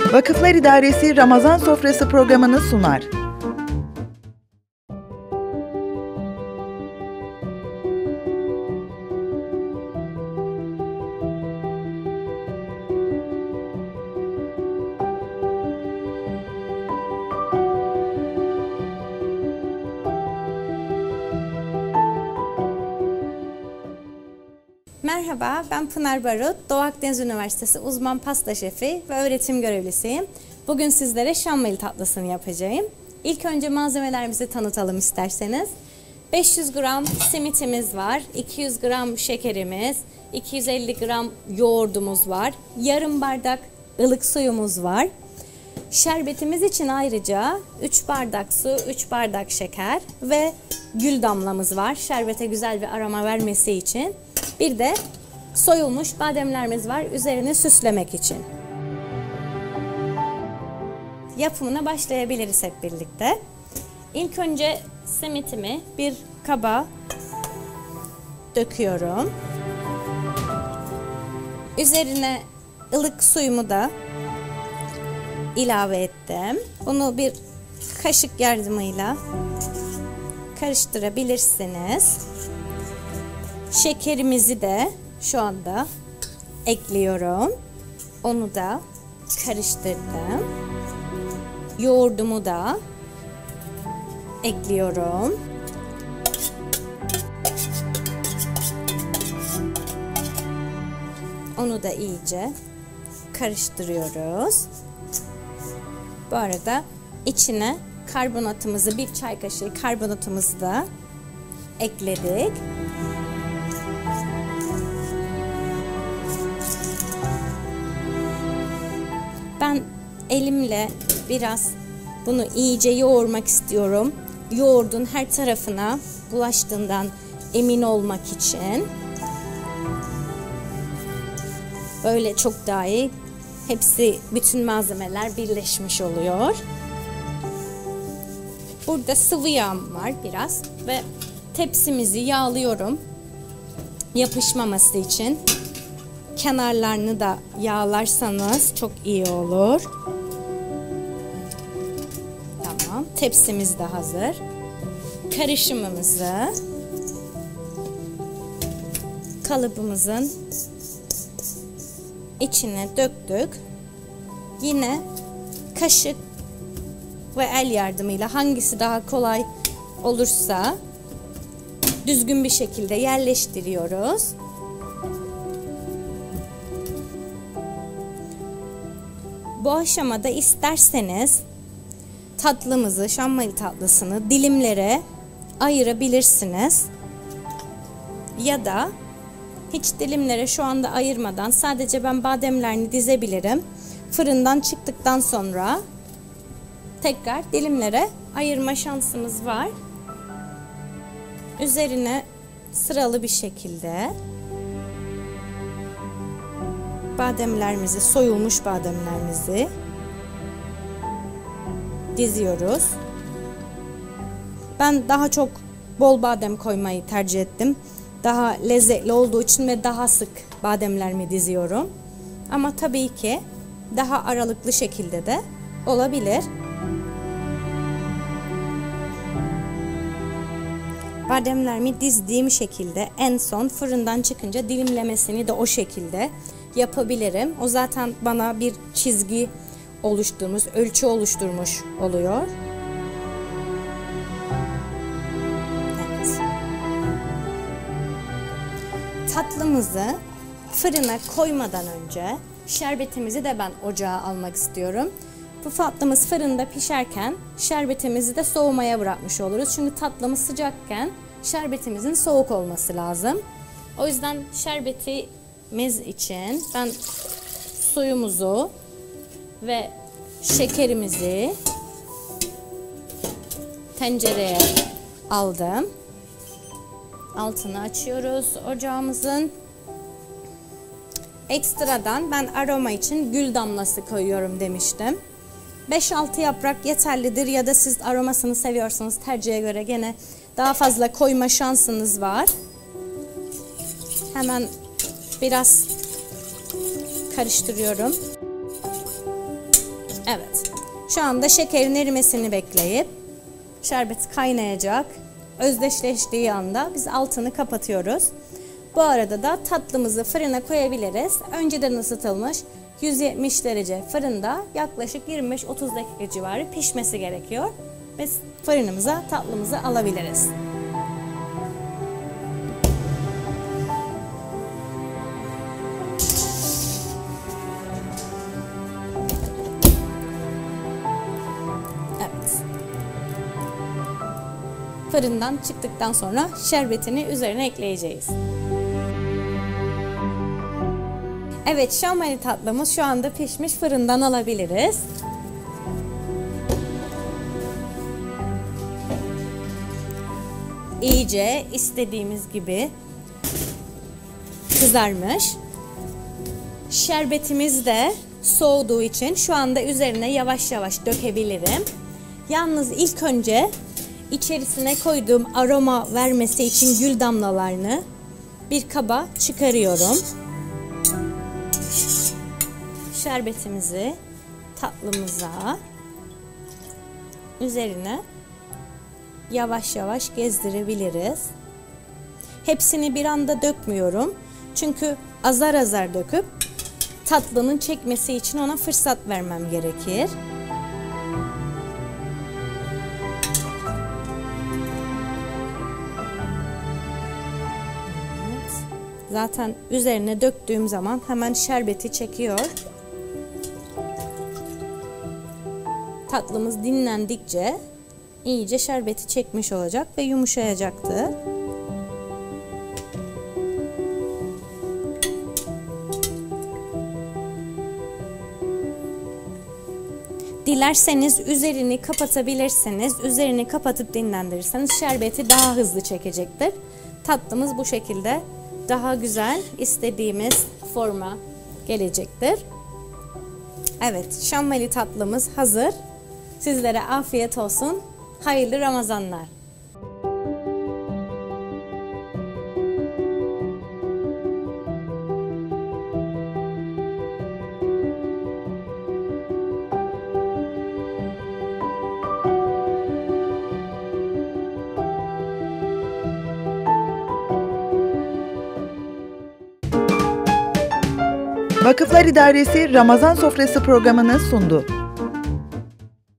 Vakıflar İdaresi Ramazan Sofrası programını sunar. Merhaba, ben Pınar Barut, Doğu Akdeniz Üniversitesi uzman pasta şefi ve öğretim görevlisiyim. Bugün sizlere şammeli tatlısını yapacağım. İlk önce malzemelerimizi tanıtalım isterseniz. 500 gram simitimiz var, 200 gram şekerimiz, 250 gram yoğurdumuz var, yarım bardak ılık suyumuz var. Şerbetimiz için ayrıca 3 bardak su, 3 bardak şeker ve gül damlamız var. Şerbete güzel bir aroma vermesi için. Bir de soyulmuş bademlerimiz var üzerine süslemek için. Yapımına başlayabiliriz hep birlikte. İlk önce simitimi bir kaba döküyorum. Üzerine ılık suyumu da ilave ettim. Bunu bir kaşık yardımıyla karıştırabilirsiniz. Şekerimizi de şu anda ekliyorum. Onu da karıştırdım. Yoğurdumu da ekliyorum. Onu da iyice karıştırıyoruz. Bu arada içine karbonatımızı, bir çay kaşığı karbonatımızı da ekledik. Ben elimle biraz bunu iyice yoğurmak istiyorum. Yoğurdun her tarafına bulaştığından emin olmak için. Böyle çok daha iyi. Hepsi, bütün malzemeler birleşmiş oluyor. Burada sıvı yağım var biraz ve tepsimizi yağlıyorum. Yapışmaması için. Kenarlarını da yağlarsanız çok iyi olur. Tamam. Tepsimiz de hazır. Karışımımızı kalıbımızın içine döktük. Yine kaşık ve el yardımıyla hangisi daha kolay olursa düzgün bir şekilde yerleştiriyoruz. Bu aşamada isterseniz tatlımızı, şammeli tatlısını dilimlere ayırabilirsiniz. Ya da hiç dilimlere şu anda ayırmadan sadece ben bademlerini dizebilirim. Fırından çıktıktan sonra tekrar dilimlere ayırma şansımız var. Üzerine sıralı bir şekilde bademlerimizi, soyulmuş bademlerimizi diziyoruz. Ben daha çok bol badem koymayı tercih ettim. Daha lezzetli olduğu için ve daha sık bademlerimi diziyorum. Ama tabii ki daha aralıklı şekilde de olabilir. Bademlerimi dizdiğim şekilde en son fırından çıkınca dilimlemesini de o şekilde yapabilirim. O zaten bana bir çizgi oluşturmuş, ölçü oluşturmuş oluyor. Evet. Tatlımızı fırına koymadan önce şerbetimizi de ben ocağa almak istiyorum. Bu tatlımız fırında pişerken şerbetimizi de soğumaya bırakmış oluruz. Çünkü tatlımız sıcakken şerbetimizin soğuk olması lazım. O yüzden şerbetimiz için ben suyumuzu ve şekerimizi tencereye aldım. Altını açıyoruz ocağımızın. Ekstradan ben aroma için gül damlası koyuyorum demiştim. 5-6 yaprak yeterlidir ya da siz aromasını seviyorsanız tercihe göre gene daha fazla koyma şansınız var. Hemen biraz karıştırıyorum. Evet. Şu anda şekerin erimesini bekleyip şerbet kaynayacak. Özdeşleştiği anda biz altını kapatıyoruz. Bu arada da tatlımızı fırına koyabiliriz. Önceden ısıtılmış 170 derece fırında yaklaşık 25-30 dakika civarı pişmesi gerekiyor. Biz fırınımıza tatlımızı alabiliriz. Evet. Fırından çıktıktan sonra şerbetini üzerine ekleyeceğiz. Evet, şambali tatlımız şu anda pişmiş, fırından alabiliriz. İyice istediğimiz gibi kızarmış. Şerbetimiz de soğuduğu için şu anda üzerine yavaş yavaş dökebilirim. Yalnız ilk önce içerisine koyduğum aroma vermesi için gül damlalarını bir kaba çıkarıyorum. Şerbetimizi tatlımıza üzerine yavaş yavaş gezdirebiliriz. Hepsini bir anda dökmüyorum. Çünkü azar azar döküp tatlının çekmesi için ona fırsat vermem gerekir. Evet. Zaten üzerine döktüğüm zaman hemen şerbeti çekiyor. Tatlımız dinlendikçe iyice şerbeti çekmiş olacak ve yumuşayacaktır. Dilerseniz üzerini kapatabilirsiniz. Üzerini kapatıp dinlendirirseniz şerbeti daha hızlı çekecektir. Tatlımız bu şekilde daha güzel, istediğimiz forma gelecektir. Evet, şambali tatlımız hazır. Sizlere afiyet olsun. Hayırlı Ramazanlar. Vakıflar İdaresi Ramazan Sofrası programını sundu.